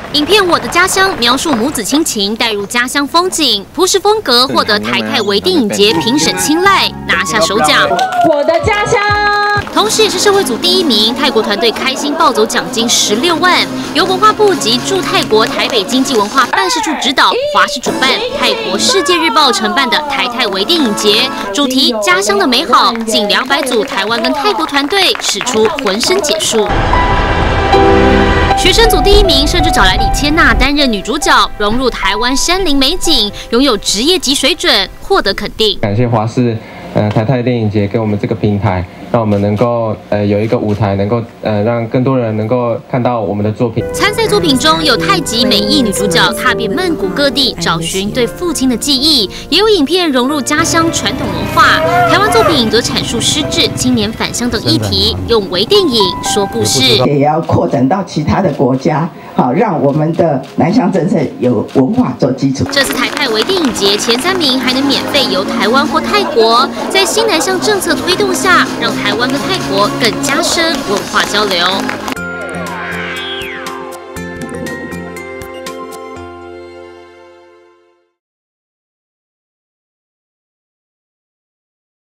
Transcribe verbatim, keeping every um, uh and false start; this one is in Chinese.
影片《我的家乡》描述母子亲情，带入家乡风景，朴实风格获得台泰微电影节评审青睐，拿下首奖。 我的家乡。 同时也是社会组第一名，泰国团队开心抱走奖金十六万。由文化部及驻泰国台北经济文化办事处指导，华视主办，泰国世界日报承办的台泰微电影节，主题家乡的美好，近两百组台湾跟泰国团队使出浑身解数。 学生组第一名，甚至找来李千娜担任女主角，融入台湾山林美景，拥有职业级水准，获得肯定。 感谢华视，呃，台泰电影节给我们这个平台，让我们能够呃有一个舞台，能够呃让更多人能够看到我们的作品。 参赛作品中有太极美裔女主角踏遍曼谷各地，找寻对父亲的记忆，也有影片融入家乡传统文化。台湾作品则阐述失智、青年返乡等议题，用微电影说故事， 也要扩展到其他的国家，好让我们的南向政策有文化做基础。 这次台泰微电影节前三名还能免费游台湾或泰国，在新南向政策推动下，让台湾跟泰国更加深文化交流。